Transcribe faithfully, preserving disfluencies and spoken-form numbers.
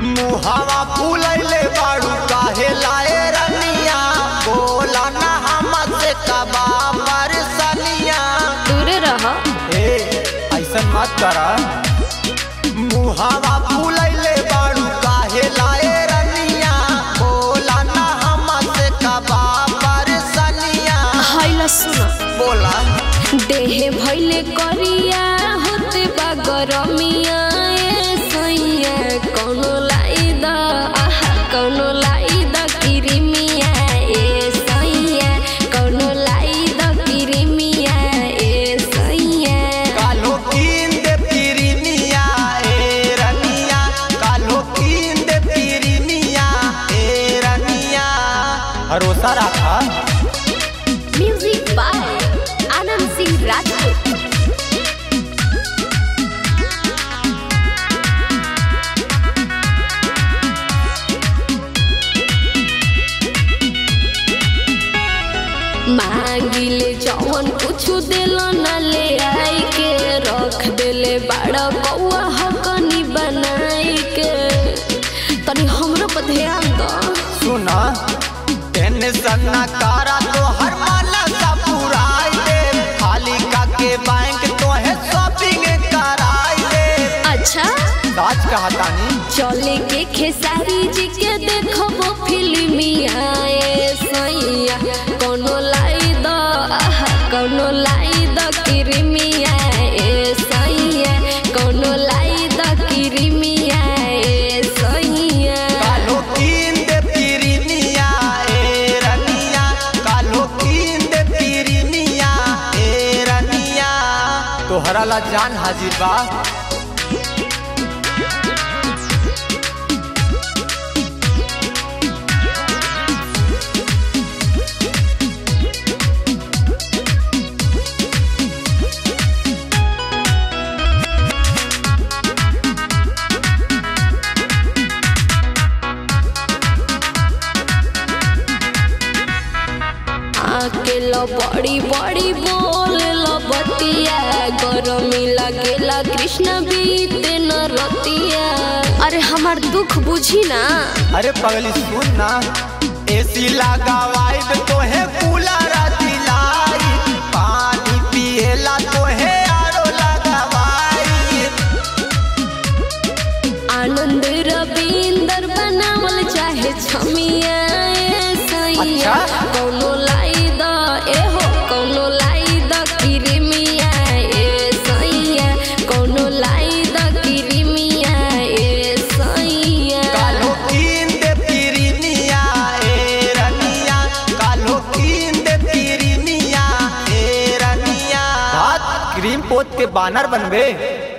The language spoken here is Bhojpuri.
मुहावा फूलैले बाड़ू काहे लाए रनिया, बोला ना हमसे कबा बरसनिया। दूर रह ए ऐसा मत करा। मुहावा फूलैले बाड़ू काहे लाए रनिया, बोला ना हमसे कबा बरसनिया। हाइला सुना बोला देह भइले करिया होते बा गरमिया ए सैया कोनो लाई द आहा कोनो लाई द किरिमिया ए सैया कोनो लाई द किरिमिया ए सैया। कालो कीन दे पिरिमिया ए रनिया, कालो कीन दे पिरिमिया ए रनिया। भरोसा रखा। Music by Anand Singh Rajput. मांगिले जवन कुछ दिल न ले आई के, रख देले बड़ा बउआ हकनी बनाई के। तनी हमरो पर ध्यान द। सुना टेंशन ना करा तो हर माला सा पुराई दे, खाली का के बैंक तो है शॉपिंग कराई दे। अच्छा साच कहा तानी। चले के खेसारी जी के देखबो फिल्मिया ए सैया कोनो लाई द आहा कोनो लाई द किरिमिया ए सैया कोनो लाई द किरिमिया ए सैया। कालो कीन दे पिरिमिया ए रनिया, कालो कीन दे पिरिमिया ए रनिया। तोहरा ला जान हाजिर बा। आके लो बड़ी बड़ी बोल लो बतिया, गरमी लगेला कृष्ण बीते न रतिया। अरे हमार दुख बुझी ना। अरे पगली सुन ना, एसी लगावाई तो है कूलर दिलाई, पानी पिएला तो है आरो लगावाई। आनंद रविंदर बनावल चाहे छमिया ए सैया। अच्छा? कोनो लाई द एहो कोनो लाई द किरिमिया ए सैया कोनो लाई द किरिमिया ए सैया। कालो कीन दे पिरिमिया ए रनिया, कालो कीन दे पिरिमिया ए रनिया। क्रीम पोत के बानर बनबे।